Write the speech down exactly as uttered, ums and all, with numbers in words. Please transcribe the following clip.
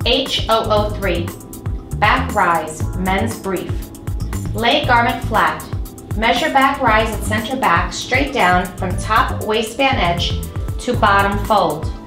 H zero zero three, back rise, men's brief. Lay garment flat. Measure back rise at center back straight down from top waistband edge to bottom fold.